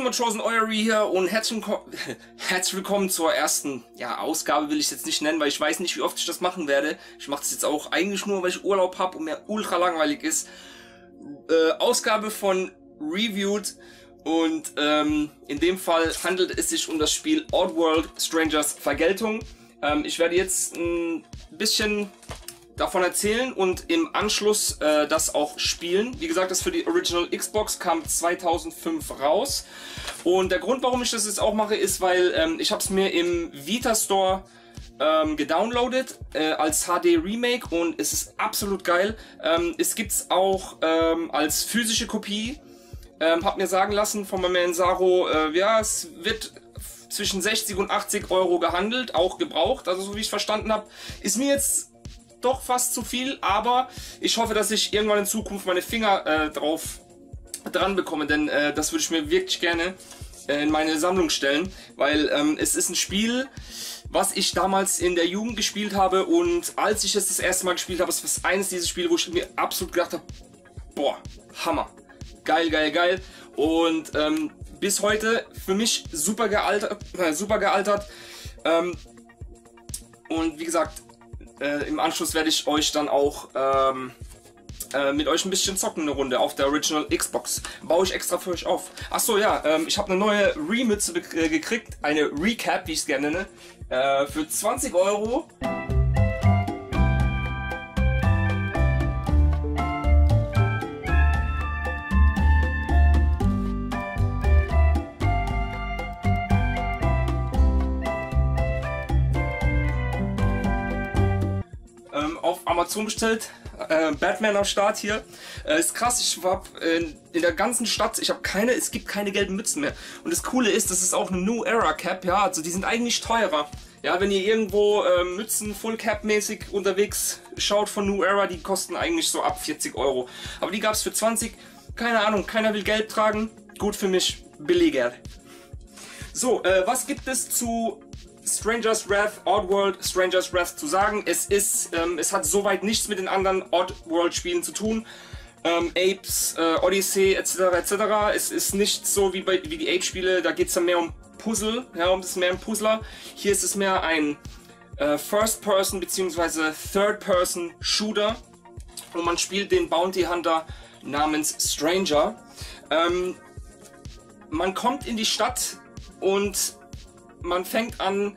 Chosen Eury hier und herzlich willkommen zur ersten Ausgabe, will ich es jetzt nicht nennen, weil ich weiß nicht, wie oft ich das machen werde. Ich mache das jetzt auch eigentlich nur, weil ich Urlaub habe und mir ultra langweilig ist. Ausgabe von Reviewed und in dem Fall handelt es sich um das Spiel Oddworld Strangers Vergeltung. Ich werde jetzt ein bisschen davon erzählen und im Anschluss das auch spielen. Wie gesagt, das für die Original Xbox kam 2005 raus. Und der Grund, warum ich das jetzt auch mache, ist, weil ich habe es mir im Vita Store gedownloadet als HD Remake und es ist absolut geil. Es gibt es auch als physische Kopie. Hab mir sagen lassen von meinem Ensaro, ja, es wird zwischen 60 und 80 Euro gehandelt, auch gebraucht, also so wie ich verstanden habe. Ist mir jetzt doch fast zu viel, aber ich hoffe, dass ich irgendwann in Zukunft meine Finger dran bekomme, denn das würde ich mir wirklich gerne in meine Sammlung stellen, weil es ist ein Spiel, was ich damals in der Jugend gespielt habe, und als ich es das erste Mal gespielt habe, ist es eines dieser Spiele, wo ich mir absolut gedacht habe, boah, Hammer, geil, geil, geil, und bis heute für mich super gealtert, und wie gesagt, im Anschluss werde ich euch dann auch mit euch ein bisschen zocken, eine Runde auf der Original Xbox. Baue ich extra für euch auf. Achso, ja, ich habe eine neue Remütze gekriegt, eine Recap, wie ich es gerne nenne, für 20 Euro. Auf Amazon bestellt, Batman am Start hier. Ist krass, ich war in der ganzen Stadt, es gibt keine gelben Mützen mehr. Und das Coole ist, das ist auch eine New Era Cap, ja, also die sind eigentlich teurer. Ja, wenn ihr irgendwo Mützen Full Cap mäßig unterwegs schaut von New Era, die kosten eigentlich so ab 40 Euro. Aber die gab es für 20, keine Ahnung, keiner will gelb tragen, gut für mich, billiger. So, was gibt es zu Stranger's Wrath, Oddworld Stranger's Wrath zu sagen? Es hat soweit nichts mit den anderen Oddworld-Spielen zu tun. Apes, Odyssey etc. etc. Es ist nicht so wie die Ape-Spiele, da geht es dann mehr um Puzzle, ja, es ist mehr ein Puzzler. Hier ist es mehr ein First-Person bzw. Third-Person-Shooter und man spielt den Bounty Hunter namens Stranger. Man kommt in die Stadt und man fängt an,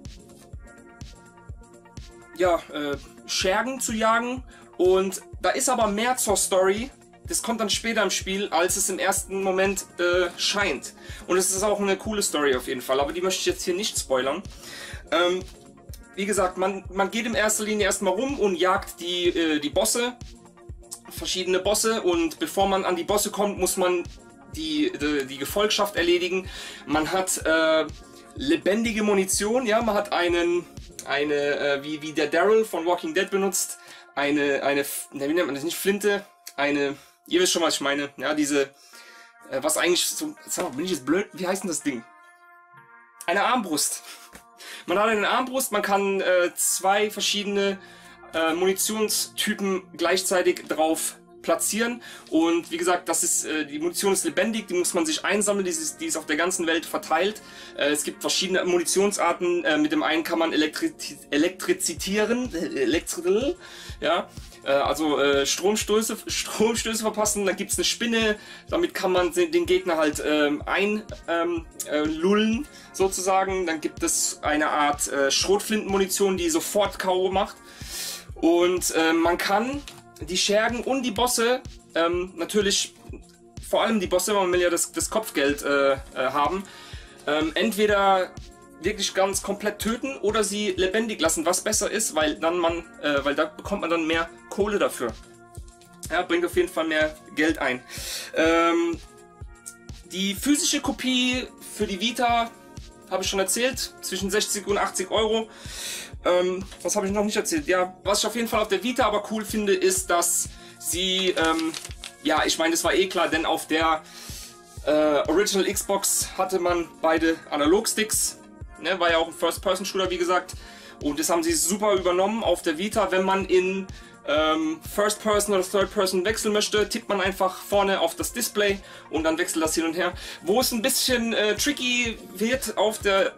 ja, Schergen zu jagen, und da ist aber mehr zur Story. Das kommt dann später im Spiel, als es im ersten Moment scheint. Und es ist auch eine coole Story auf jeden Fall, aber die möchte ich jetzt hier nicht spoilern. Wie gesagt, man geht in erster Linie erstmal rum und jagt die Bosse, verschiedene Bosse, und bevor man an die Bosse kommt, muss man die Gefolgschaft erledigen. Man hat lebendige Munition, ja, man hat wie der Daryl von Walking Dead benutzt, wie nennt man das, nicht Flinte, ihr wisst schon, was ich meine, ja, diese, was eigentlich so, sag mal, bin ich jetzt blöd, wie heißt denn das Ding? Eine Armbrust. Man hat eine Armbrust, man kann zwei verschiedene Munitionstypen gleichzeitig drauf platzieren, und wie gesagt, die Munition ist lebendig, die muss man sich einsammeln, die ist auf der ganzen Welt verteilt. Es gibt verschiedene Munitionsarten, mit dem einen kann man elektrizieren, ja, also Stromstöße verpassen, dann gibt es eine Spinne, damit kann man den Gegner halt einlullen sozusagen, dann gibt es eine Art Schrotflintenmunition, die sofort K.O. macht, und man kann die Schergen und die Bosse, natürlich vor allem die Bosse, man will ja das Kopfgeld haben, entweder wirklich ganz komplett töten oder sie lebendig lassen, was besser ist, weil da bekommt man dann mehr Kohle dafür. Ja, bringt auf jeden Fall mehr Geld ein. Die physische Kopie für die Vita habe ich schon erzählt, zwischen 60 und 80 Euro. Was habe ich noch nicht erzählt? Ja, was ich auf jeden Fall auf der Vita aber cool finde, ist, dass sie, ja, ich meine, das war eh klar, denn auf der Original Xbox hatte man beide Analogsticks, ne, war ja auch ein First-Person-Shooter, wie gesagt, und das haben sie super übernommen auf der Vita. Wenn man in First Person oder Third Person wechseln möchte, tippt man einfach vorne auf das Display und dann wechselt das hin und her. Wo es ein bisschen tricky wird auf der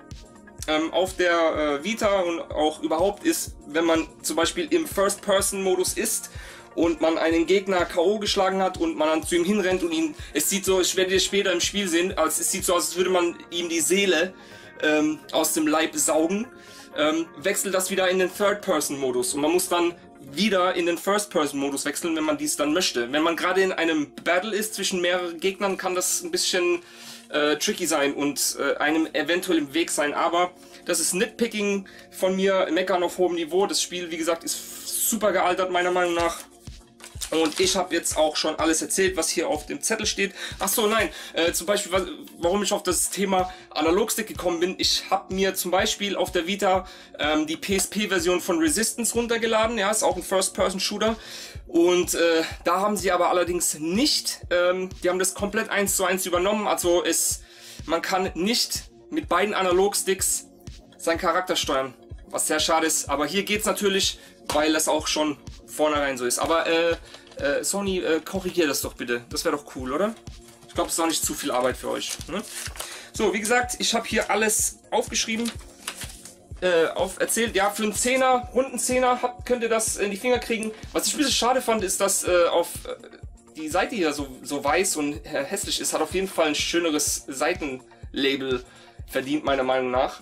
Vita und auch überhaupt ist, wenn man zum Beispiel im First Person Modus ist und man einen Gegner K.O. geschlagen hat und man dann zu ihm hinrennt und ihn, es sieht so, ich werde dir später im Spiel sehen, es sieht so aus, als würde man ihm die Seele aus dem Leib saugen, wechselt das wieder in den Third-Person-Modus und man muss dann wieder in den First-Person-Modus wechseln, wenn man dies dann möchte. Wenn man gerade in einem Battle ist zwischen mehreren Gegnern, kann das ein bisschen tricky sein und einem eventuell im Weg sein, aber das ist Nitpicking von mir, Meckern auf hohem Niveau. Das Spiel, wie gesagt, ist super gealtert meiner Meinung nach. Und ich habe jetzt auch schon alles erzählt, was hier auf dem Zettel steht. Ach so, nein, zum Beispiel, warum ich auf das Thema Analogstick gekommen bin. Ich habe mir zum Beispiel auf der Vita die PSP-Version von Resistance runtergeladen. Ja, ist auch ein First-Person-Shooter. Und da haben sie aber allerdings nicht, die haben das komplett 1:1 übernommen. Also man kann nicht mit beiden Analogsticks seinen Charakter steuern, was sehr schade ist. Aber hier geht's natürlich, weil das auch schon vornherein so ist. Aber Sony, korrigier das doch bitte. Das wäre doch cool, oder? Ich glaube, es ist auch nicht zu viel Arbeit für euch. Ne? So, wie gesagt, ich habe hier alles aufgeschrieben, erzählt. Ja, für einen Zehner, runden Zehner könnt ihr das in die Finger kriegen. Was ich ein bisschen schade fand, ist, dass die Seite hier so weiß und hässlich ist. Hat auf jeden Fall ein schöneres Seitenlabel verdient, meiner Meinung nach.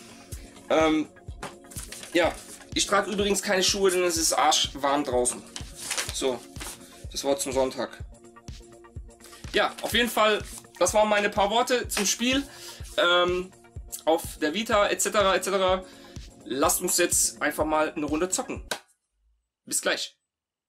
Ja, ich trage übrigens keine Schuhe, denn es ist arschwarm draußen. So, das Wort zum Sonntag. Ja, auf jeden Fall, das waren meine paar Worte zum Spiel. Auf der Vita etc. etc. Lasst uns jetzt einfach mal eine Runde zocken. Bis gleich.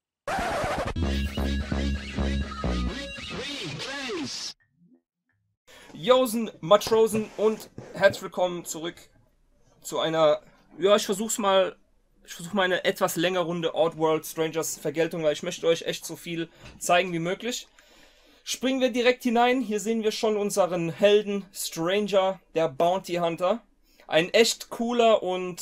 Josen, Matrosen und herzlich willkommen zurück zu einer, ja, ich versuche mal eine etwas längere Runde Oddworld Strangers Vergeltung, weil ich möchte euch echt so viel zeigen wie möglich. Springen wir direkt hinein. Hier sehen wir schon unseren Helden Stranger, der Bounty Hunter. Ein echt cooler und,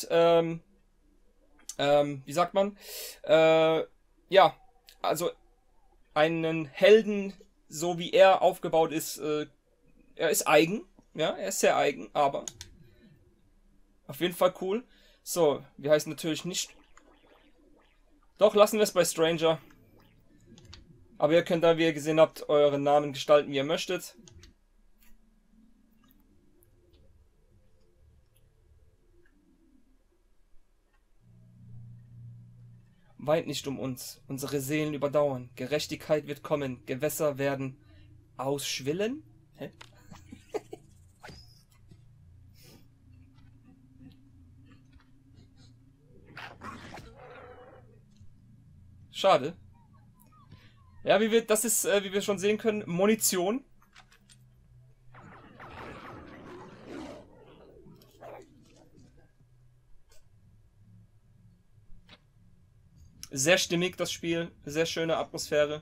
wie sagt man? Ja, also einen Helden, so wie er aufgebaut ist, er ist eigen. Ja, er ist sehr eigen, aber auf jeden Fall cool. So, wir heißen natürlich nicht... Doch, lassen wir es bei Stranger. Aber ihr könnt da, wie ihr gesehen habt, euren Namen gestalten, wie ihr möchtet. Weint nicht um uns, unsere Seelen überdauern. Gerechtigkeit wird kommen, Gewässer werden ausschwillen. Hä? Schade. Ja, das ist, wie wir schon sehen können, Munition. Sehr stimmig das Spiel, sehr schöne Atmosphäre.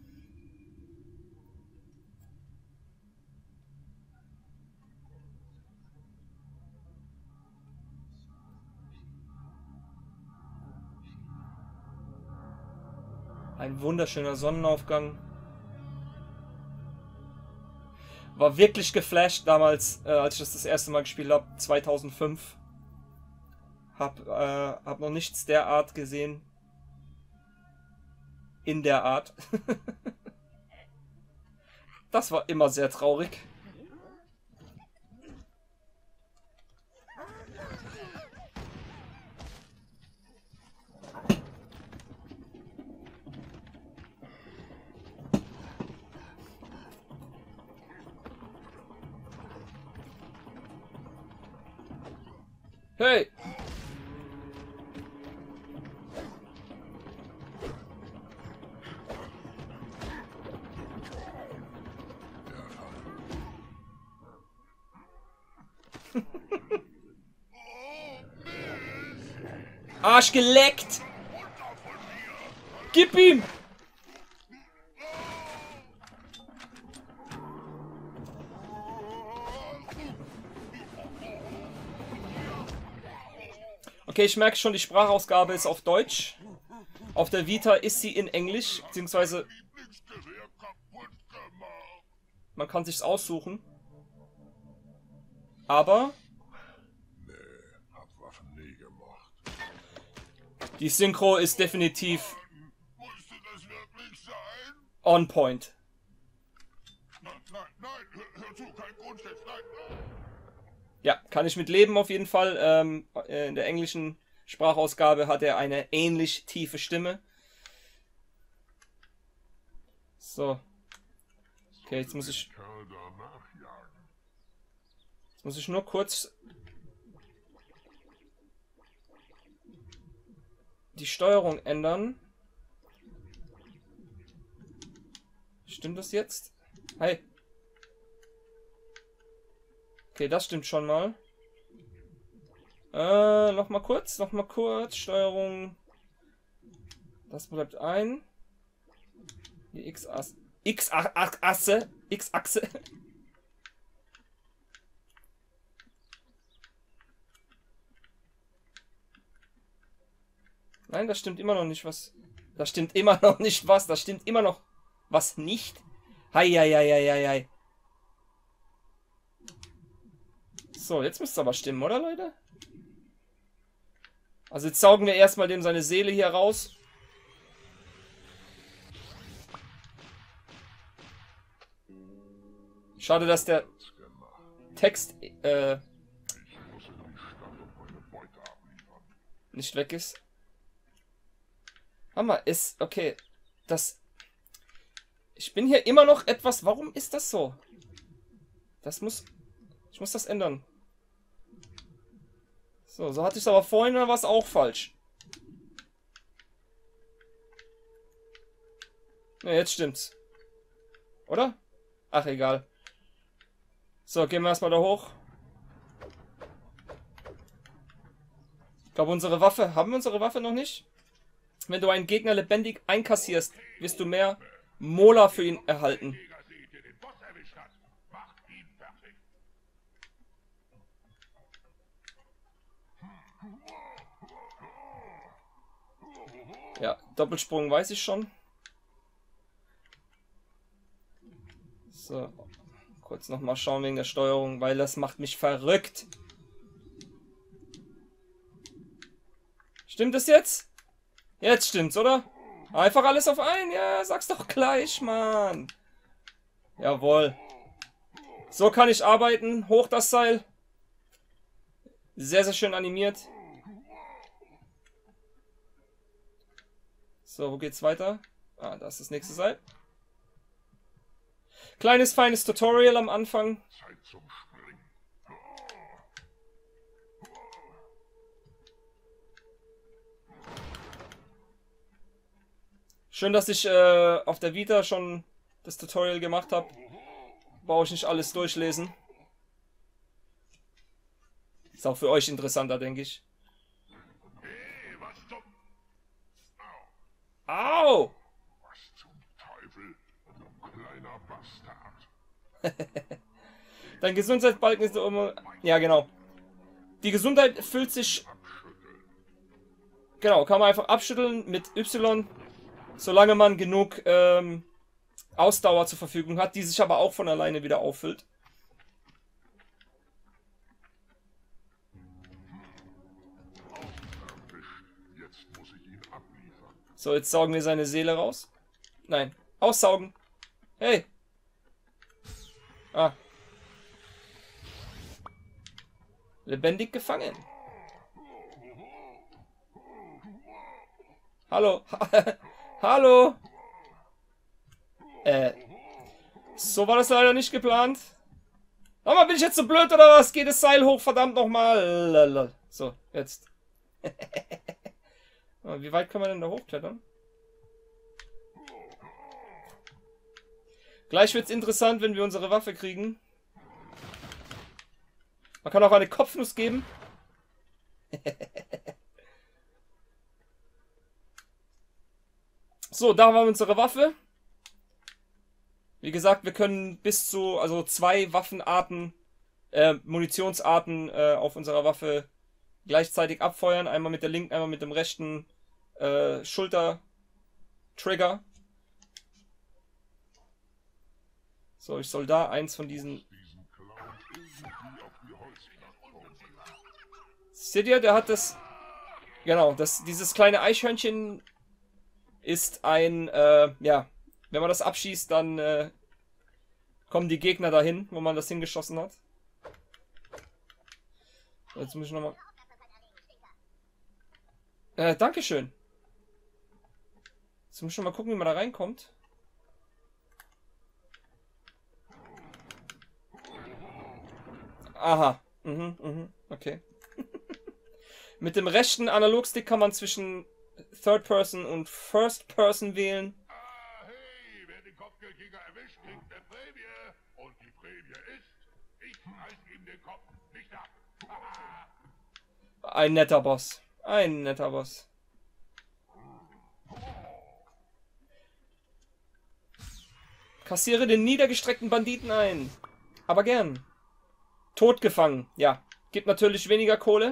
Ein wunderschöner Sonnenaufgang. War wirklich geflasht damals, als ich das erste Mal gespielt habe, 2005. Hab noch nichts derart gesehen. In der Art. Das war immer sehr traurig. Hey! Arsch geleckt! Gib ihm! Okay, ich merke schon, die Sprachausgabe ist auf Deutsch. Auf der Vita ist sie in Englisch, beziehungsweise man kann sich's aussuchen. Aber die Synchro ist definitiv on point. Ja, kann ich mit leben auf jeden Fall. In der englischen Sprachausgabe hat er eine ähnlich tiefe Stimme. So. Okay, jetzt muss ich nur kurz die Steuerung ändern. Stimmt das jetzt? Hi. Okay, das stimmt schon mal. Nochmal kurz. Steuerung. Das bleibt ein. Die X-Achse. X-Achse. Nein, das stimmt immer noch nicht was. Das stimmt immer noch nicht was. Das stimmt immer noch was nicht. Hei. So, jetzt müsste es aber stimmen, oder Leute? Also jetzt saugen wir erstmal dem seine Seele hier raus. Schade, dass der Text nicht weg ist. Hammer, ist okay. Ich bin hier immer noch etwas. Warum ist das so? Ich muss das ändern. So hatte ich es aber vorhin, war es auch falsch. Ja, jetzt stimmt's. Oder? Ach, egal. So, gehen wir erstmal da hoch. Ich glaube, unsere Waffe. Haben wir unsere Waffe noch nicht? Wenn du einen Gegner lebendig einkassierst, wirst du mehr Mola für ihn erhalten. Ja, Doppelsprung weiß ich schon. So, kurz nochmal schauen wegen der Steuerung, weil das macht mich verrückt. Stimmt es jetzt? Jetzt stimmt's, oder? Einfach alles auf ein. Ja, sag's doch gleich, Mann. Jawohl. So kann ich arbeiten. Hoch das Seil. Sehr, sehr schön animiert. So, wo geht's weiter? Ah, da ist das nächste Seil. Kleines, feines Tutorial am Anfang. Schön, dass ich auf der Vita schon das Tutorial gemacht habe. Brauche ich nicht alles durchlesen. Ist auch für euch interessanter, denke ich. Au! Was zum Teufel, du kleiner Bastard. Dein Gesundheitsbalken ist immer. Ja, genau. Die Gesundheit füllt sich. Genau, kann man einfach abschütteln mit Y, solange man genug Ausdauer zur Verfügung hat, die sich aber auch von alleine wieder auffüllt. So, jetzt saugen wir seine Seele raus. Nein, aussaugen. Hey. Ah. Lebendig gefangen. Hallo. Hallo. So war das leider nicht geplant. Aber bin ich jetzt so blöd oder was? Geht das Seil hoch, verdammt nochmal. So, jetzt. Wie weit können wir denn da hochklettern? Gleich wird es interessant, wenn wir unsere Waffe kriegen. Man kann auch eine Kopfnuss geben. So, da haben wir unsere Waffe. Wie gesagt, wir können bis zu, also 2 Waffenarten, Munitionsarten auf unserer Waffe gleichzeitig abfeuern. Einmal mit der linken, einmal mit dem rechten Schulter-Trigger. So, ich soll da eins von diesen... Seht ihr, der hat das... Genau, dieses kleine Eichhörnchen ist ein... ja, wenn man das abschießt, dann kommen die Gegner dahin, wo man das hingeschossen hat. So, jetzt muss ich nochmal... Dankeschön. Jetzt muss ich schon mal gucken, wie man da reinkommt. Aha. Okay. Mit dem rechten Analogstick kann man zwischen Third Person und First Person wählen. Hey, wer den Kopfgeldjäger erwischt, kriegt eine Prämie. Und die Prämie ist, ich reiß ihm den Kopf nicht ab. Ein netter Boss. Ein netter Boss. Kassiere den niedergestreckten Banditen ein. Aber gern. Totgefangen. Ja. Gibt natürlich weniger Kohle.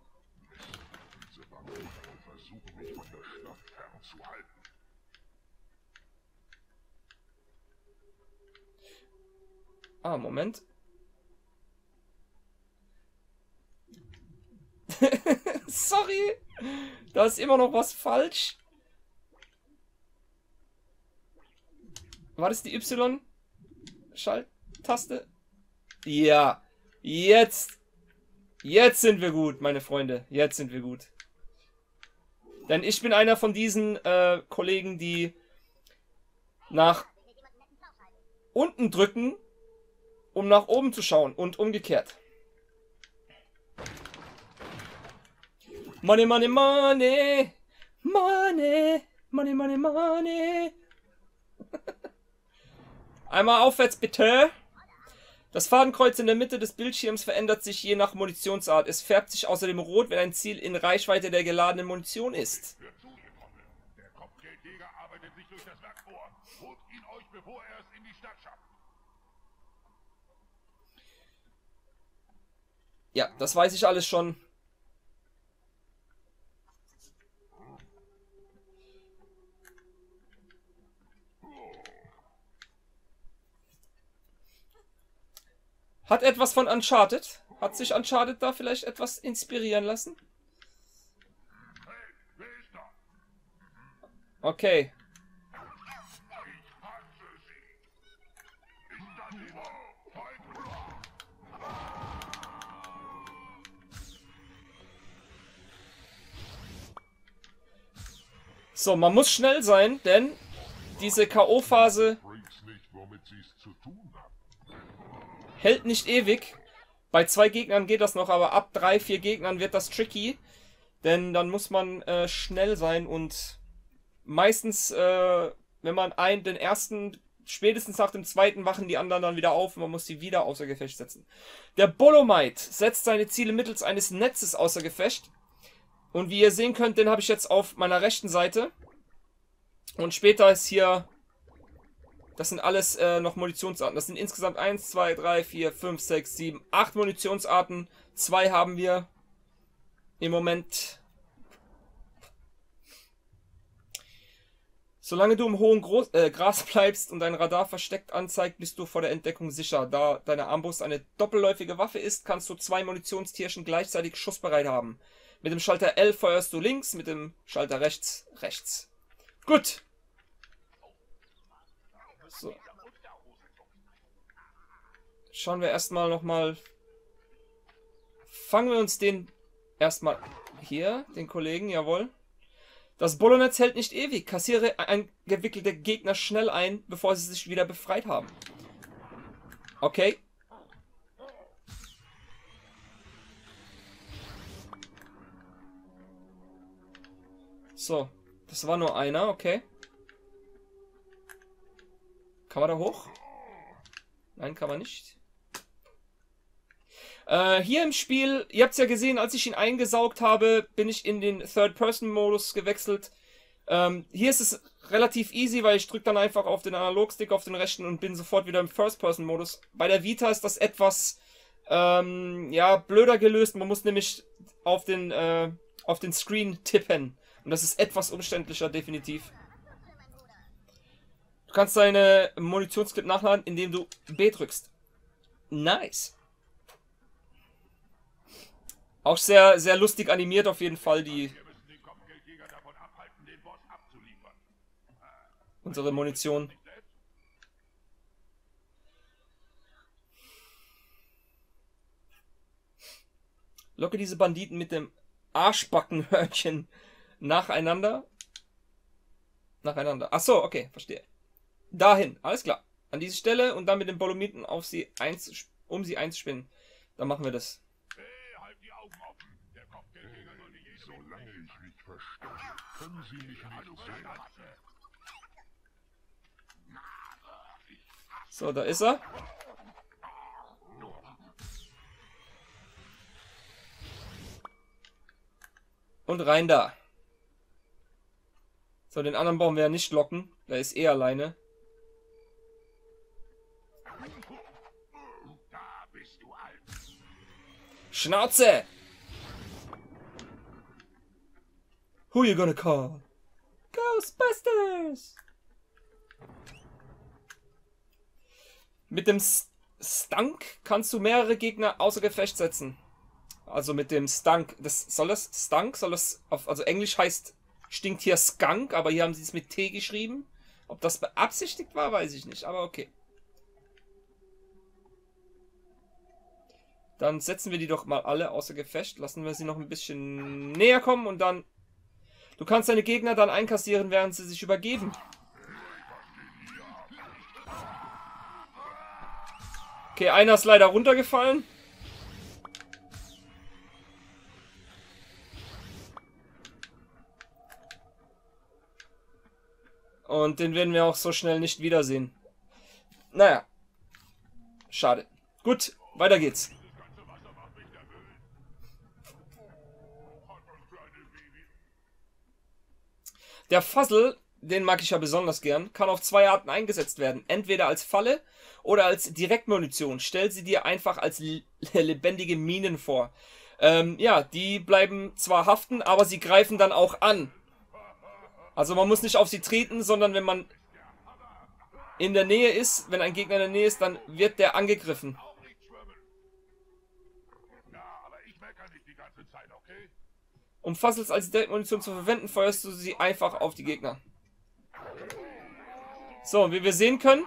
Ah, Moment. Sorry. Da ist immer noch was falsch. War das die Y-Schalttaste? Ja. Jetzt. Jetzt sind wir gut, meine Freunde. Jetzt sind wir gut. Denn ich bin einer von diesen Kollegen, die nach unten drücken, um nach oben zu schauen und umgekehrt. Money, money, money. Money. Money, money, money. Einmal aufwärts, bitte. Das Fadenkreuz in der Mitte des Bildschirms verändert sich je nach Munitionsart. Es färbt sich außerdem rot, wenn ein Ziel in Reichweite der geladenen Munition ist. Der Kopfgeldjäger arbeitet sich durch das Werk vor. Holt ihn euch, bevor er es in die Stadt schafft. Ja, das weiß ich alles schon. Hat etwas von Uncharted? Hat sich Uncharted da vielleicht etwas inspirieren lassen? Hey, wer ist da? Okay. Ich hasse sie. Ist das dieser Feind? So, man muss schnell sein, denn diese K.O.-Phase Bringt's nicht, womit sie's zu tun haben. hält nicht ewig. Bei 2 Gegnern geht das noch, aber ab 3, 4 Gegnern wird das tricky. Denn dann muss man schnell sein und meistens, wenn man den ersten, spätestens nach dem zweiten, wachen die anderen dann wieder auf und man muss sie wieder außer Gefecht setzen. Der Bolomite setzt seine Ziele mittels eines Netzes außer Gefecht. Und wie ihr sehen könnt, den habe ich jetzt auf meiner rechten Seite. Und später ist hier... Das sind alles noch Munitionsarten. Das sind insgesamt 1, 2, 3, 4, 5, 6, 7, 8 Munitionsarten. 2 haben wir im Moment. Solange du im hohen Gras bleibst und dein Radar versteckt anzeigt, bist du vor der Entdeckung sicher. Da deine Armbrust eine doppelläufige Waffe ist, kannst du 2 Munitionstierchen gleichzeitig schussbereit haben. Mit dem Schalter L feuerst du links, mit dem Schalter rechts, rechts. Gut. So. Schauen wir erstmal nochmal. Fangen wir uns den erstmal hier, den Kollegen, jawohl. Das Bolonetz hält nicht ewig. Kassiere eingewickelte Gegner schnell ein, bevor sie sich wieder befreit haben. Okay. So, das war nur einer, okay. Kann man da hoch? Nein, kann man nicht. Hier im Spiel, ihr habt es ja gesehen, als ich ihn eingesaugt habe, bin ich in den Third-Person-Modus gewechselt. Hier ist es relativ easy, weil ich drücke dann einfach auf den Analogstick auf den rechten und bin sofort wieder im First-Person-Modus. Bei der Vita ist das etwas ja, blöder gelöst. Man muss nämlich auf den auf den Screen tippen. Und das ist etwas umständlicher, definitiv. Du kannst deine Munitionsclip nachladen, indem du B drückst. Nice. Auch sehr, sehr lustig animiert auf jeden Fall, die... Wir müssen den Kopfgeldjäger davon abhalten, den Boss abzuliefern. unsere Munition. Locke diese Banditen mit dem Arschbackenhörnchen nacheinander. Ach so, okay, verstehe. Dahin, alles klar. An diese Stelle und dann mit den Bolomiten um sie einzuspinnen. Dann machen wir das. Hey, halt die Augen offen. Der Kopfgeldjäger soll nicht jede Solange ich nicht verstehe, können Sie mich nicht sehen. So, da ist er. Und rein da. So, den anderen brauchen wir ja nicht locken. Der ist eh alleine. Da bist du alt. Schnauze! Who you gonna call? Ghostbusters! Mit dem Stank kannst du mehrere Gegner außer Gefecht setzen. Also mit dem Stank. Soll das Stank? Also Englisch heißt stinkt hier Skunk, aber hier haben sie es mit T geschrieben. Ob das beabsichtigt war, weiß ich nicht, aber okay. Dann setzen wir die doch mal alle außer Gefecht. Lassen wir sie noch ein bisschen näher kommen und dann... Du kannst deine Gegner dann einkassieren, während sie sich übergeben. Okay, einer ist leider runtergefallen. Und den werden wir auch so schnell nicht wiedersehen. Naja. Schade. Gut, weiter geht's. Der Fuzzle, den mag ich ja besonders gern, kann auf zwei Arten eingesetzt werden. Entweder als Falle oder als Direktmunition. Stell sie dir einfach als lebendige Minen vor. Ja, die bleiben zwar haften, aber sie greifen dann auch an. Also man muss nicht auf sie treten, sondern wenn man in der Nähe ist, wenn ein Gegner in der Nähe ist, dann wird der angegriffen. Auch nicht schwimmen. Ja, aber ich meckere nicht die ganze Zeit, okay? Um Fuzzles als Direktmunition zu verwenden, feuerst du sie einfach auf die Gegner. So, wie wir sehen können...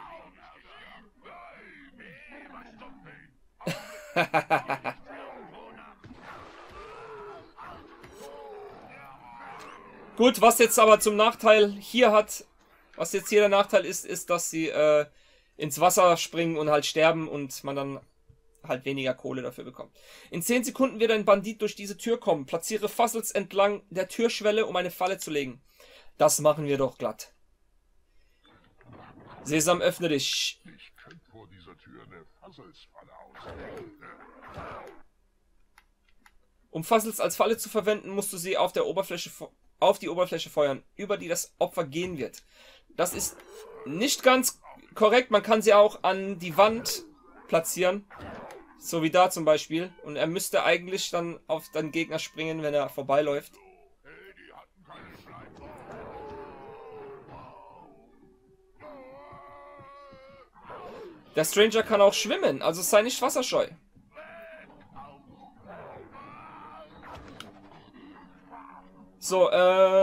Gut, was jetzt aber zum Nachteil hier hat, was jetzt hier der Nachteil ist, ist, dass sie ins Wasser springen und halt sterben und man dann halt weniger Kohle dafür bekommt. In 10 Sekunden wird ein Bandit durch diese Tür kommen. Platziere Fuzzles entlang der Türschwelle, um eine Falle zu legen. Das machen wir doch glatt. Sesam, öffne dich. Ich könnte vor dieser Tür eine Fuzzles-Falle ausnehmen. Um Fuzzles als Falle zu verwenden, musst du sie auf die Oberfläche feuern, über die das Opfer gehen wird. Das ist nicht ganz korrekt. Man kann sie auch an die Wand platzieren. So wie da zum Beispiel. Und er müsste eigentlich dann auf den Gegner springen, wenn er vorbeiläuft. Hey, die hatten keine Schleife. Der Stranger kann auch schwimmen, also sei nicht wasserscheu. So,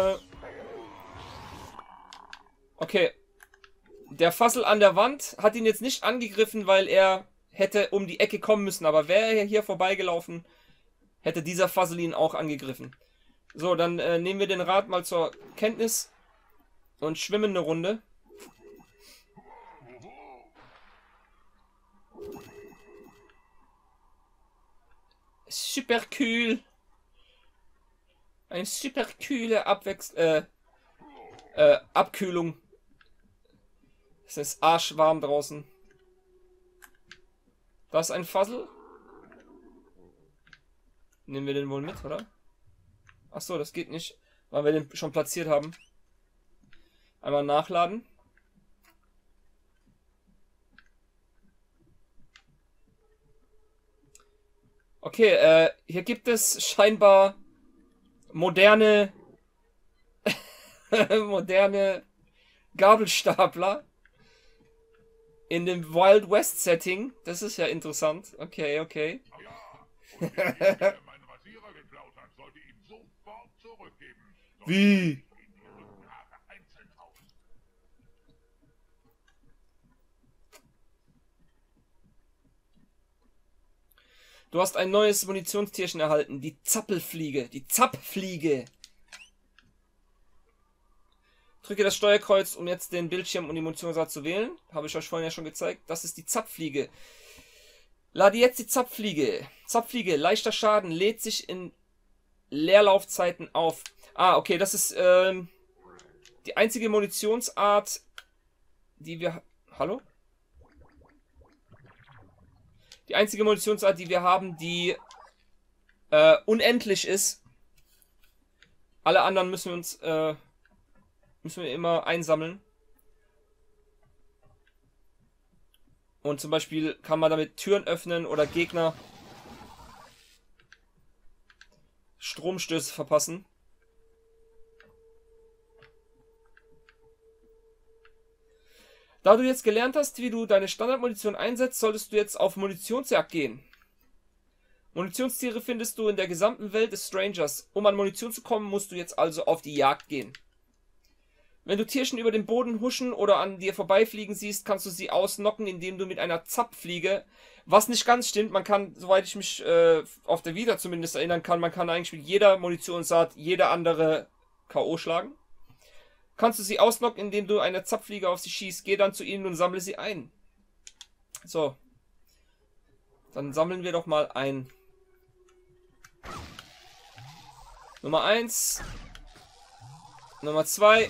okay. Der Fuzzle an der Wand hat ihn jetzt nicht angegriffen, weil er hätte um die Ecke kommen müssen. Aber wäre er hier vorbeigelaufen, hätte dieser Fuzzle ihn auch angegriffen. So, dann nehmen wir den Rat mal zur Kenntnis und schwimmen eine Runde. Super kühl. Eine super kühle Abkühlung. Es ist arschwarm draußen. Da ist ein Fuzzle. Nehmen wir den wohl mit, oder? Achso, das geht nicht, weil wir den schon platziert haben. Einmal nachladen. Okay, hier gibt es scheinbar moderne moderne Gabelstapler in dem Wild West Setting. Das ist ja interessant. Okay, okay. Wer meinen Rasierer geklaut hat, sollte ihn sofort zurückgeben. Sonst Wie? in die Rückenhaare einzeln auf. Du hast ein neues Munitionstierchen erhalten. Die Zappelfliege. Die Zappfliege. Drücke das Steuerkreuz, um jetzt den Bildschirm und die Munitionsart zu wählen. Habe ich euch vorhin ja schon gezeigt. Das ist die Zapfliege. Lade jetzt die Zapfliege. Zapfliege, leichter Schaden, lädt sich in Leerlaufzeiten auf. Ah, okay, das ist die einzige Munitionsart, die wir... Hallo? Die einzige Munitionsart, die wir haben, die unendlich ist. Alle anderen müssen wir uns... müssen wir immer einsammeln. Und zum Beispiel kann man damit Türen öffnen oder Gegner Stromstöße verpassen. Da du jetzt gelernt hast, wie du deine Standardmunition einsetzt, solltest du jetzt auf Munitionsjagd gehen. Munitionstiere findest du in der gesamten Welt des Strangers. Um an Munition zu kommen, musst du jetzt also auf die Jagd gehen. Wenn du Tierchen über den Boden huschen oder an dir vorbeifliegen siehst, kannst du sie ausnocken, indem du mit einer Zapfliege, was nicht ganz stimmt, man kann, soweit ich mich auf der Vita zumindest erinnern kann, man kann eigentlich mit jeder Munitionsart jede andere K.O. schlagen. Kannst du sie ausnocken, indem du eine Zapfliege auf sie schießt. Geh dann zu ihnen und sammle sie ein. So. Dann sammeln wir doch mal ein. Nummer 1. Nummer 2.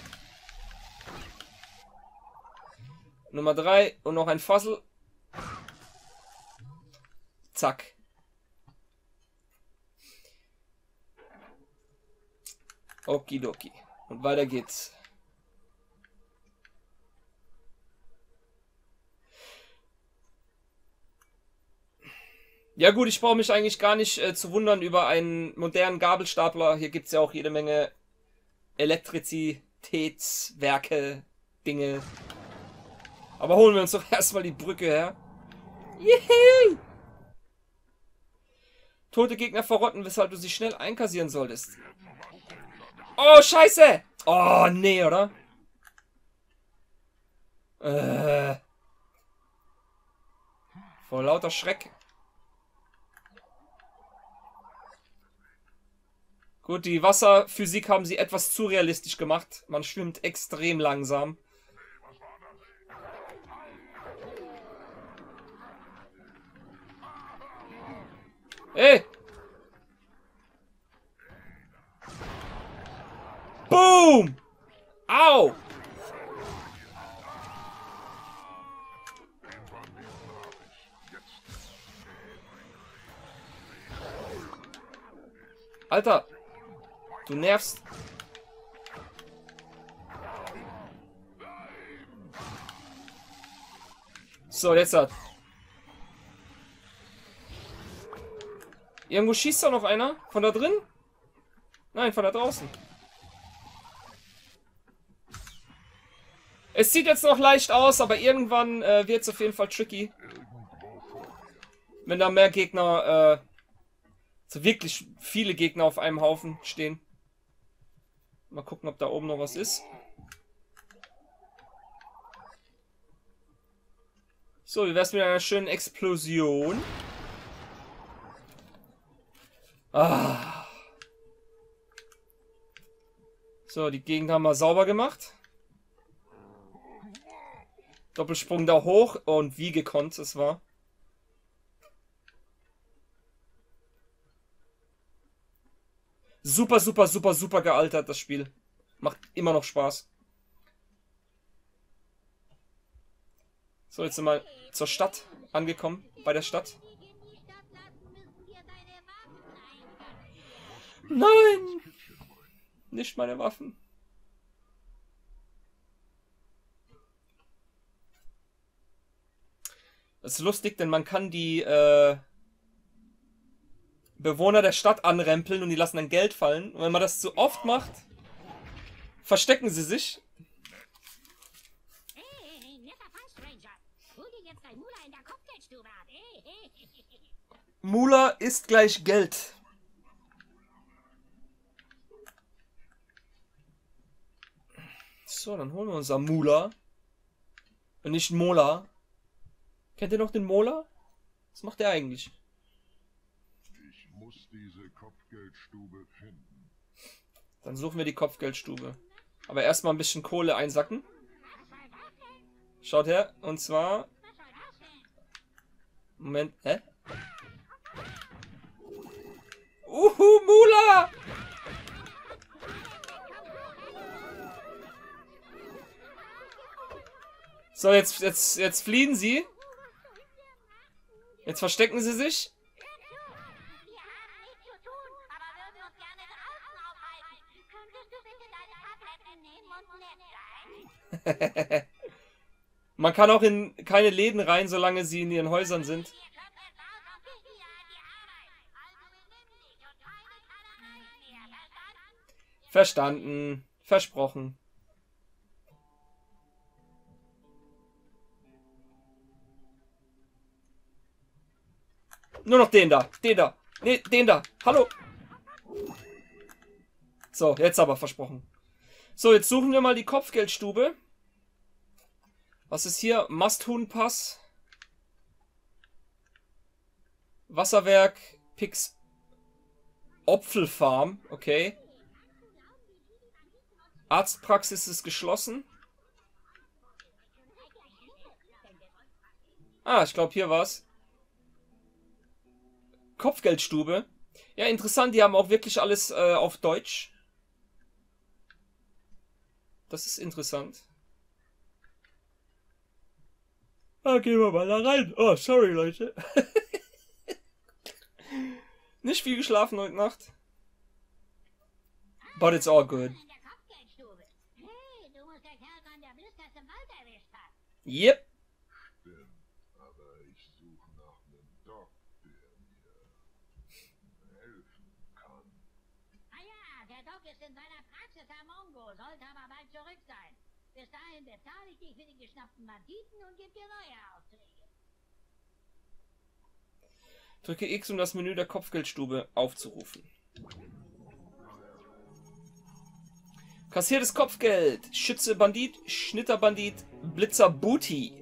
Nummer 3 und noch ein Fassel. Zack. Okidoki. Und weiter geht's. Ja gut, ich brauche mich eigentlich gar nicht zu wundern über einen modernen Gabelstapler. Hier gibt es ja auch jede Menge Elektrizitätswerke, Dinge. Aber holen wir uns doch erstmal die Brücke her. Yay! Tote Gegner verrotten, weshalb du sie schnell einkassieren solltest. Oh, scheiße! Oh, nee, oder? Vor lauter Schreck. Gut, die Wasserphysik haben sie etwas zu realistisch gemacht. Man schwimmt extrem langsam. Hey! Boom! Au! Alter! Du nervst. So, jetzt hat. Irgendwo schießt da noch einer? Von da drin? Nein, von da draußen. Es sieht jetzt noch leicht aus, aber irgendwann wird es auf jeden Fall tricky. Wenn da mehr Gegner, so wirklich viele Gegner auf einem Haufen stehen. Mal gucken, ob da oben noch was ist. So, wie wär's mit einer schönen Explosion? Ah. So, die Gegend haben wir sauber gemacht. Doppelsprung da hoch und wie gekonnt es war. Super, super, super, super gealtert, das Spiel. Macht immer noch Spaß. So, jetzt sind wir zur Stadt angekommen. Bei der Stadt. Nein! Nicht meine Waffen. Das ist lustig, denn man kann die Bewohner der Stadt anrempeln und die lassen dann Geld fallen. Und wenn man das zu oft macht, verstecken sie sich. Hey, netter Fang, Stranger. Hol dir jetzt dein Mula in der Kopfgeldstube ab. Mula ist gleich Geld. So, dann holen wir unser Mula. Und nicht Mola. Kennt ihr noch den Mola? Was macht der eigentlich? Ich muss diese Kopfgeldstube finden. Dann suchen wir die Kopfgeldstube. Aber erstmal ein bisschen Kohle einsacken. Schaut her. Und zwar... Moment. Hä? Mula! So, jetzt fliehen sie. Jetzt verstecken sie sich. Wir haben nichts zu tun, aber würden uns gerne draußen aufhalten. Könntest du bitte deine Tabletten nehmen und nett sein? Man kann auch in keine Läden rein, solange sie in ihren Häusern sind. Ihr könnt es raus auf dich hier an die Arbeit. Also benimm dich und keine Knallereien mehr. Verstanden? Verstanden. Versprochen. Nur noch den da. Den da. Nee, den da. Hallo. So, jetzt aber versprochen. So, jetzt suchen wir mal die Kopfgeldstube. Was ist hier? Masthuhnpass. Wasserwerk. Pix. Opfelfarm. Okay. Arztpraxis ist geschlossen. Ah, ich glaube, hier war's. Kopfgeldstube. Ja, interessant, die haben auch wirklich alles auf Deutsch. Das ist interessant. Ah, gehen wir mal da rein. Oh, sorry, Leute. Nicht viel geschlafen heute Nacht. But it's all good. In der Kopfgeldstube. Hey, du musst der Kerl sein, der Blitzkast im Wald erwischt hat. Yep. Stimmt, aber ich suche nach einem Doc, der mir helfen kann. Ah ja, der Doc ist in seiner Praxis am Mongo, sollte aber bald zurück sein. Bis dahin bezahle ich dich für die geschnappten Banditen und gebe dir neue Aufträge. Drücke X, um das Menü der Kopfgeldstube aufzurufen. Kassiertes Kopfgeld. Schütze Bandit, Schnitter Bandit, Blitzer Booty.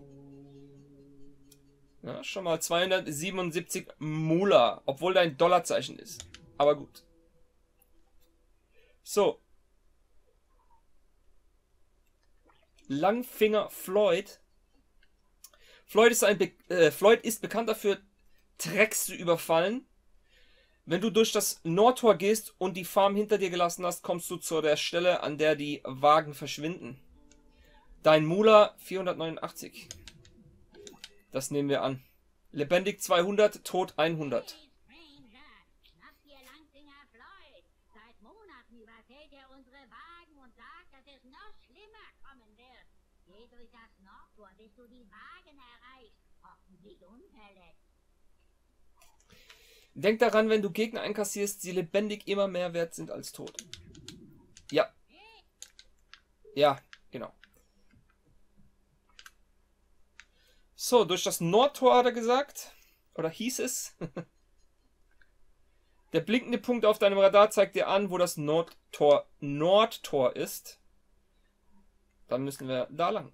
Ja, schon mal 277 Mula, obwohl da ein Dollarzeichen ist. Aber gut. So. Langfinger Floyd. Floyd ist bekannt dafür, Trecks zu überfallen. Wenn du durch das Nordtor gehst und die Farm hinter dir gelassen hast, kommst du zu der Stelle, an der die Wagen verschwinden. Dein Mula 489. Das nehmen wir an. Lebendig 200, tot 100. Hey, Stranger, schnappt ihr Langfinger Floyd. Seit Monaten überfällt er unsere Wagen und sagt, dass es noch schlimmer kommen wird. Geh durch das Nordtor, bis du die Wagen erreichst. Hoffentlich unverletzt. Denk daran, wenn du Gegner einkassierst, sie lebendig immer mehr wert sind als tot. Ja. Ja, genau. So, durch das Nordtor hat er gesagt. Oder hieß es. Der blinkende Punkt auf deinem Radar zeigt dir an, wo das Nordtor ist. Dann müssen wir da lang.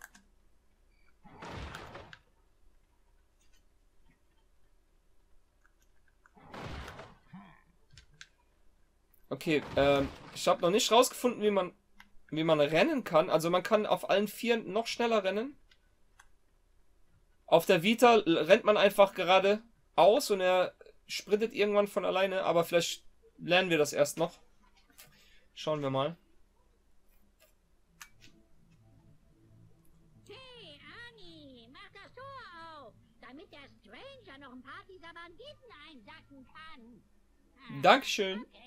Okay, ich habe noch nicht rausgefunden, wie man rennen kann. Also man kann auf allen Vieren noch schneller rennen. Auf der Vita rennt man einfach geradeaus und er sprintet irgendwann von alleine. Aber vielleicht lernen wir das erst noch. Schauen wir mal. Hey, Ani, mach das Tor auf, damit der Stranger noch ein paar dieser Banditen einsacken kann. Dankeschön. Okay.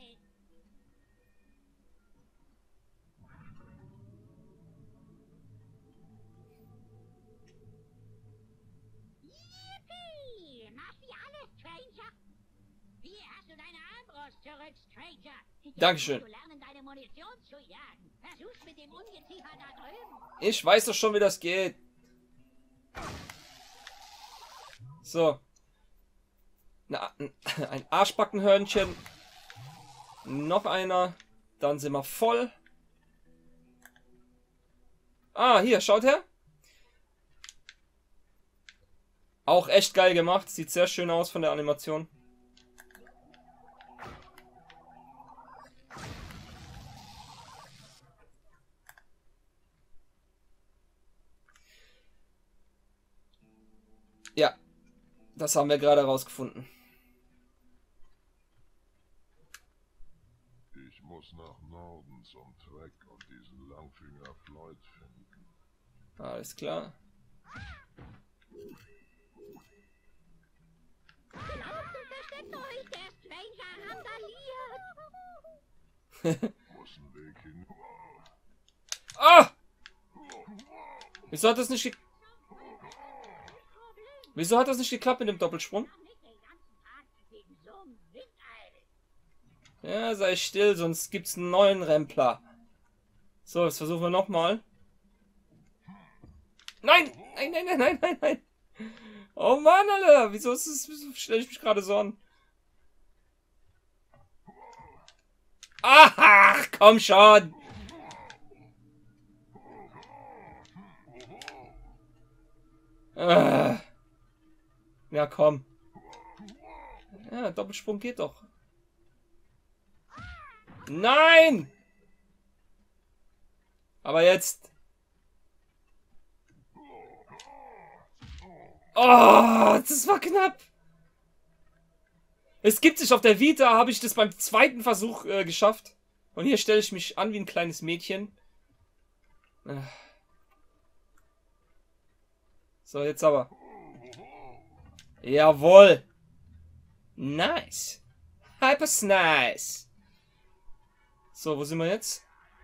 Yippie! Mach wie alle, Stranger. Wie erst du deine Armbrust zurück, Stranger. Dankeschön. Du lernen, deine Munition zu jagen. Versuch's mit dem Ungeziefer da drüben. Ich weiß doch schon, wie das geht. So. Ein Arschbackenhörnchen. Noch einer. Dann sind wir voll. Ah, hier, schaut her. Auch echt geil gemacht. Sieht sehr schön aus von der Animation. Ja, das haben wir gerade rausgefunden. Ich muss nach Norden zum Treck und diesen Langfinger Floyd finden. Alles klar. Glaubt, versteckt euch, der Stranger randaliert. Muss ein Weg hin. Ah! Wieso hat das nicht Wieso hat das nicht geklappt mit dem Doppelsprung? Nicht den ganzen Tag wegen so einem Windeil. Ja, sei still, sonst gibt's einen neuen Rempler. So, jetzt versuchen wir nochmal. Nein! Nein, nein, nein, nein, nein, nein! Oh Mann, Alter! Wieso stelle ich mich gerade so an? Ach, komm schon! Ja, komm. Ja, Doppelsprung geht doch. Nein! Aber jetzt. Oh, das war knapp. Es gibt sich auf der Vita, habe ich das beim zweiten Versuch geschafft. Und hier stelle ich mich an wie ein kleines Mädchen. So, jetzt aber. Jawohl. Nice. Hyper nice. So, wo sind wir jetzt?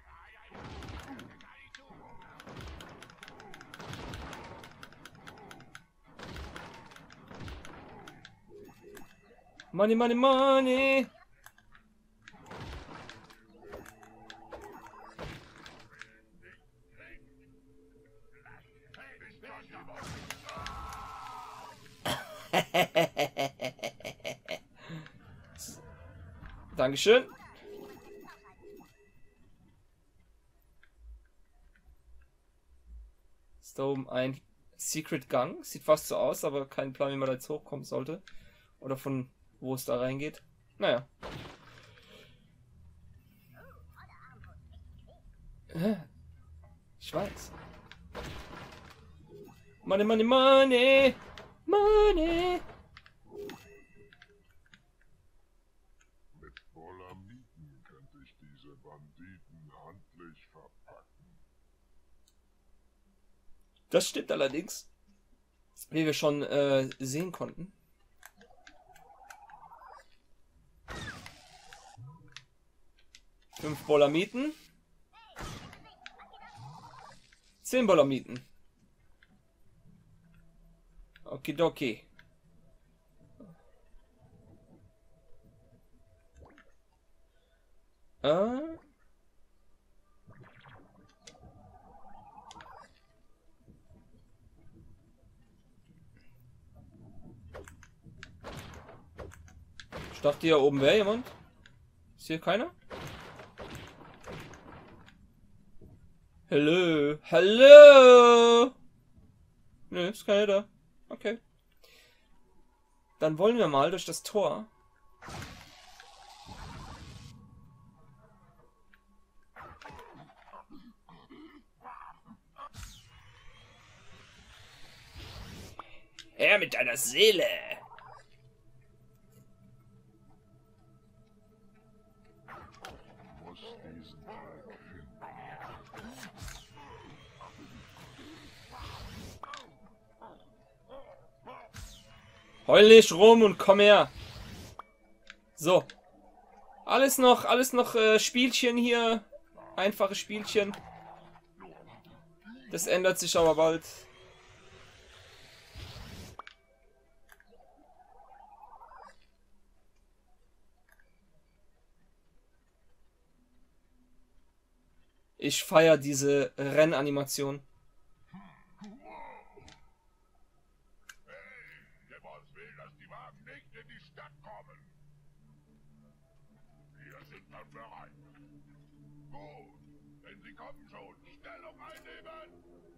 Money, money, money. Dankeschön. Ist da oben ein Secret Gang? Sieht fast so aus, aber kein Plan, wie man da jetzt hochkommen sollte. Oder von wo es da reingeht. Naja. Ich weiß. Money, money, money. Money. Mit Bolamiten könnte ich diese Banditen handlich verpacken. Das stimmt allerdings. Wie wir schon sehen konnten. Fünf Bolamiten. 10 Bolamiten. Okidoki. Ich dachte, hier oben wäre jemand. Ist hier keiner? Hallo? Hallo? Nö, ist keiner da. Okay. Dann wollen wir mal durch das Tor. Her mit deiner Seele! Muss diesen Tag finden. Heul nicht rum und komm her. So. Alles noch Spielchen hier. Einfache Spielchen. Das ändert sich aber bald. Ich feiere diese Rennanimation. Der Boss will, dass die Wagen nicht in die Stadt kommen. Wir sind dann bereit. Gut, wenn sie kommen schon, Stellung einnehmen.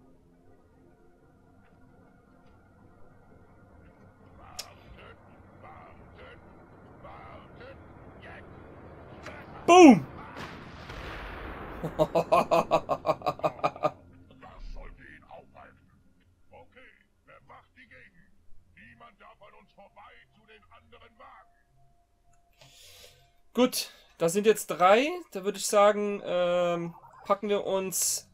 Warten, jetzt. Boom! Das sollte ihn aufhalten. Okay, wer macht die Gegend? Niemand darf an uns vorbei zu den anderen Wagen. Gut, da sind jetzt 3. Da würde ich sagen, packen wir uns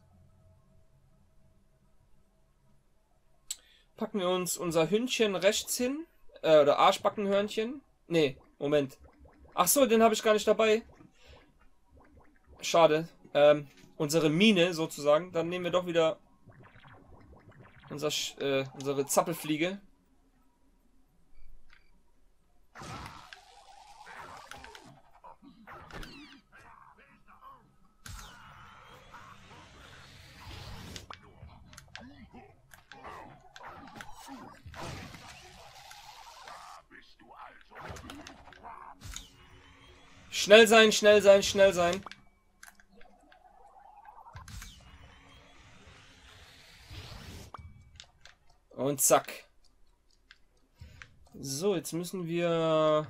unser Hündchen rechts hin. Oder Arschbackenhörnchen. Nee, Moment. Ach so, den habe ich gar nicht dabei. Schade. Unsere Mine sozusagen. Dann nehmen wir doch wieder unsere Zappelfliege. Schnell sein, schnell sein, schnell sein. Und zack. So, jetzt müssen wir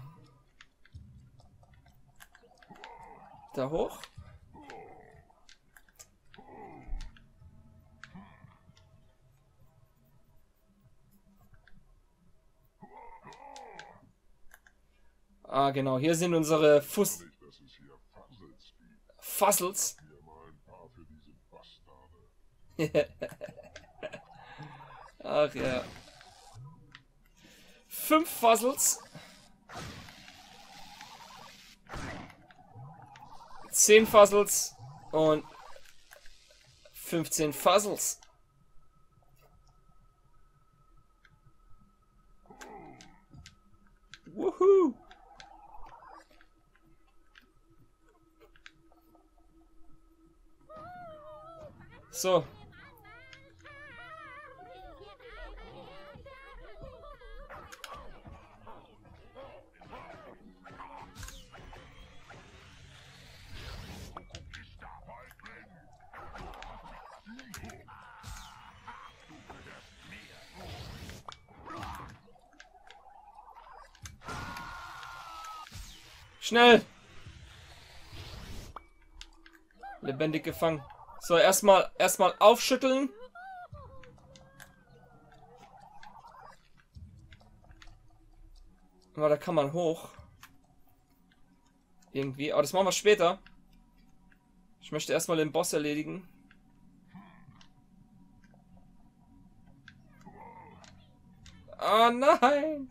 da hoch. Ah, genau. Hier sind unsere Fuzzles. Ach ja. 5 Fuzzles. 10 Fuzzles und 15 Fuzzles. Woohoo! So. Schnell! Lebendig gefangen. So, erstmal aufschütteln. Aber da kann man hoch. Irgendwie. Aber das machen wir später. Ich möchte erstmal den Boss erledigen. Oh nein!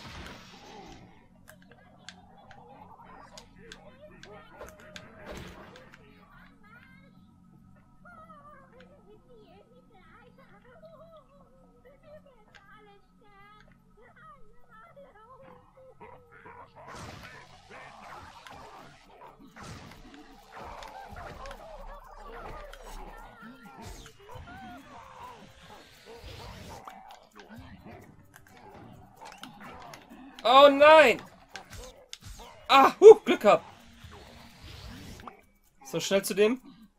Oh nein! Ah, Glück gehabt. So, schnell zu dem.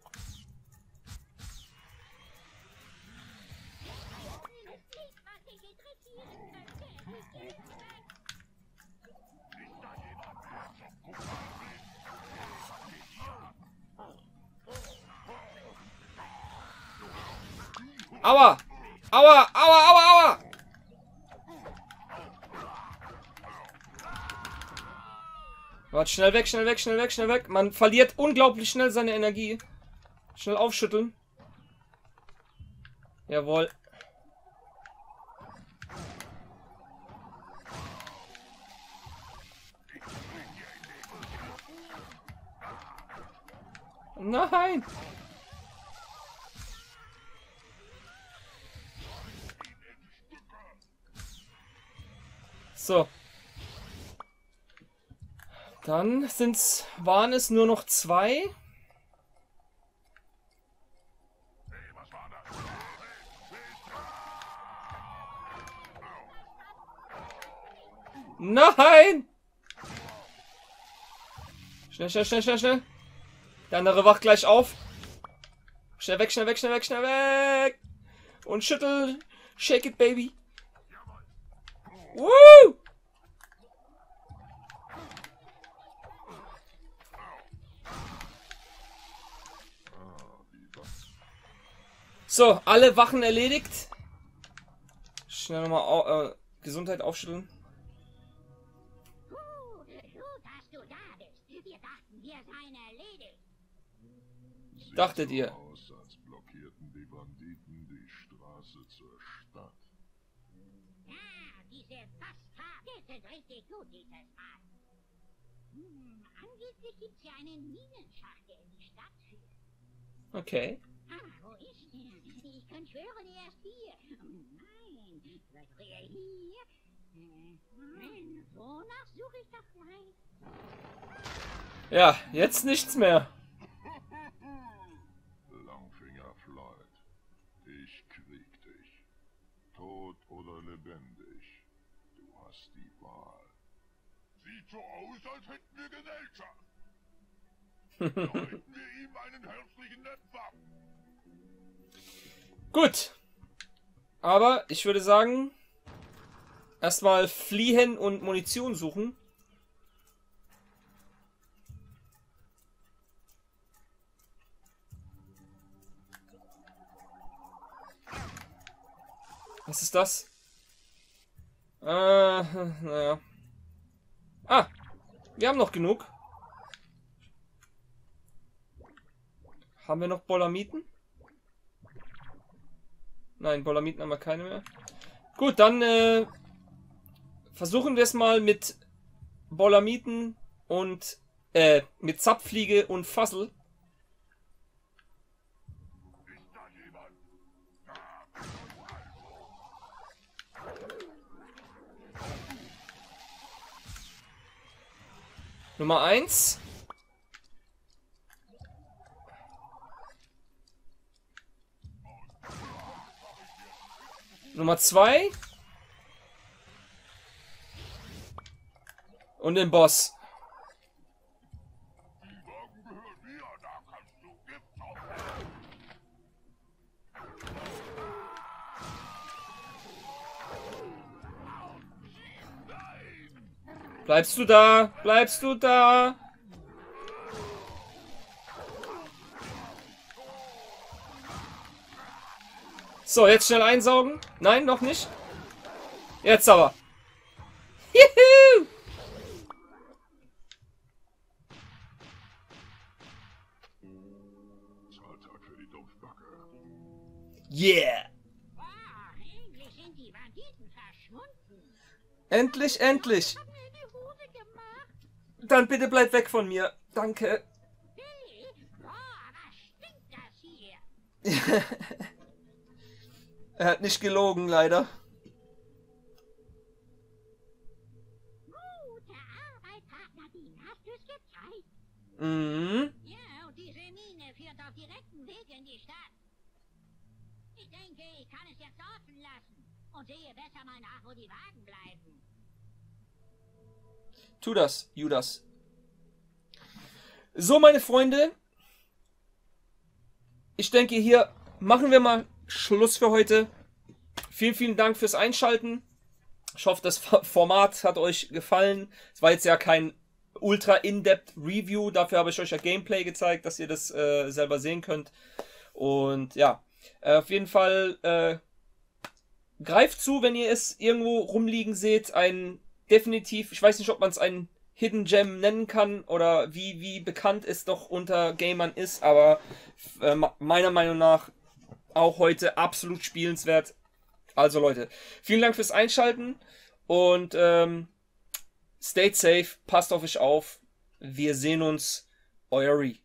Aua! Aua! Aua! Aua! Aua! Warte, schnell weg, schnell weg, schnell weg, schnell weg. Man verliert unglaublich schnell seine Energie. Schnell aufschütteln. Jawohl. Nein! So. Dann waren es nur noch 2. Nein! Schnell, schnell, schnell, schnell, schnell. Der andere wacht gleich auf. Schnell weg, schnell weg, schnell weg, schnell weg. Und schüttel. Shake it, baby. Woo! So, alle Wachen erledigt. Schnell nochmal Gesundheit aufschütteln. Gut, dass du da bist. Wir dachten, wir seien erledigt. Dachtet ihr? Aus, als blockierten die Banditen die Straße zur Stadt. Ja, diese Bastarde sind richtig gut dieses Mal. Angeblich gibt's ja einen Minenschacht, der in die Stadt führt. Okay. Wo ist der? Ich kann schwören, er ist hier. Nein, vielleicht wäre er hier. Nein, wonach suche ich doch gleich? Ja, jetzt nichts mehr. Langfinger Floyd, ich krieg dich. Tot oder lebendig, du hast die Wahl. Sieht so aus, als hätten wir Gesellschaft. Sollten wir ihm einen herzlichen Empfang. Gut. Aber ich würde sagen, erstmal fliehen und Munition suchen. Was ist das? Naja. Ah, wir haben noch genug. Haben wir noch Bolamiten? Nein, Bolamiten haben wir keine mehr. Gut, dann versuchen wir es mal mit Bolamiten und mit Zapfliege und Fassel. Nummer 1. Nummer 2. Und den Boss. Bleibst du da? Bleibst du da? So, jetzt schnell einsaugen. Nein, noch nicht. Jetzt aber. Juhu! Zahltag für die Dumpfbacke. Yeah! Endlich sind die Banditen verschwunden. Endlich, endlich. Hab mir in die Hose gemacht. Dann bitte bleib weg von mir. Danke. Billy? Was stinkt das hier? Er hat nicht gelogen, leider. Gute Arbeit, Partner Dean. Hast du es gezeigt? Mhm. Ja, und diese Mine führt auf direktem Weg in die Stadt. Ich denke, ich kann es jetzt offen lassen und sehe besser mal nach, wo die Wagen bleiben. Tu das, Judas. So, meine Freunde. Ich denke, hier machen wir mal Schluss für heute. Vielen, vielen Dank fürs Einschalten. Ich hoffe, das Format hat euch gefallen. Es war jetzt ja kein ultra in-depth Review. Dafür habe ich euch ja Gameplay gezeigt, dass ihr das selber sehen könnt. Und ja, auf jeden Fall greift zu, wenn ihr es irgendwo rumliegen seht. Definitiv, ich weiß nicht, ob man es einen Hidden Gem nennen kann oder wie bekannt es doch unter Gamern ist, aber meiner Meinung nach auch heute absolut spielenswert. Also Leute, vielen Dank fürs Einschalten und stay safe, passt auf euch auf. Wir sehen uns, euer Ree.